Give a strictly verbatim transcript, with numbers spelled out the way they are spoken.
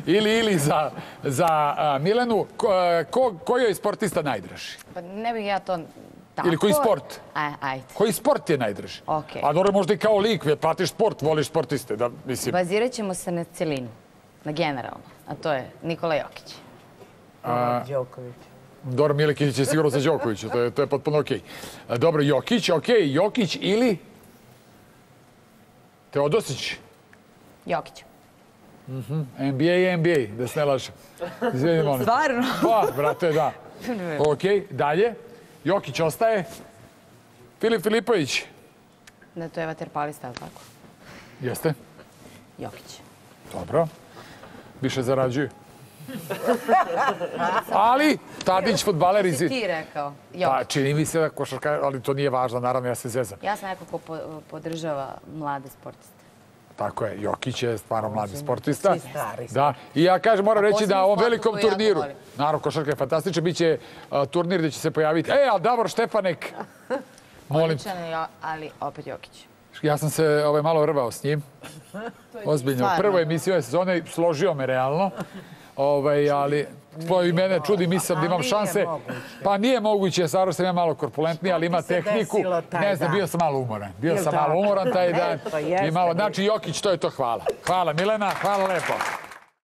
Ili, ili za, za a, Milenu, ko, ko, koji je sportista najdraži? Pa ne bih ja to tako... Ili koji sport? Aj, ajde. Koji sport je najdraži? Okej. A dobro, možda i kao lik, jer pratiš sport, voliš sportiste, da, mislim... Bazirat ćemo se na celinu, na generalno, a to je Nikola Jokić. Đoković. Dobro, Milikić je sigurno za Đokovića, to je, to je potpuno okej. Dobro, Jokić, okej, Jokić ili... Teodosić? Jokić. N B A je N B A, da se ne lažem. Izvinim, molim. Stvarno? Pa, brate, da. Okej, dalje. Jokić ostaje. Filip Filipović. Da, to je vaterpolista, ali tako? Jeste. Jokić. Dobro. Više zarađuju. Ali, Tadić, fudbaler iz... Si ti rekao? Pa, Jokić. čini mi se da košarka, ali to nije važno, naravno, ja se zezam. Ja sam neko ko po- podržava mlade sportiste. Tako je, Jokić je stvarno mladi sportista. Svi stari su. Da, i ja kažem, moram reći posebno da ovom sportu velikom koju jako turniru, volim. naravno, košarka je fantastična, bit će a, turnir gdje će se pojaviti, e, ali Davor Štefanek, molim, Odličan je, Jo- ali opet Jokić. ja sam se ovaj, malo rvao s njim, ozbiljno, stvarno. prvo emisiju ove sezone, složio me realno, ovaj, ali to i mene čudi, mislim da imam Ali nije šanse. moguće. Pa nije moguće, stvarno sam ja malo korpulentniji, ali ima Šta ti se tehniku. desilo taj Ne znam, dan? bio sam malo umoran. Bio Jel sam tako? malo umoran taj dan. E, pa jeste. I malo, znači Jokić, to je to, hvala. Hvala Milena, hvala lepo.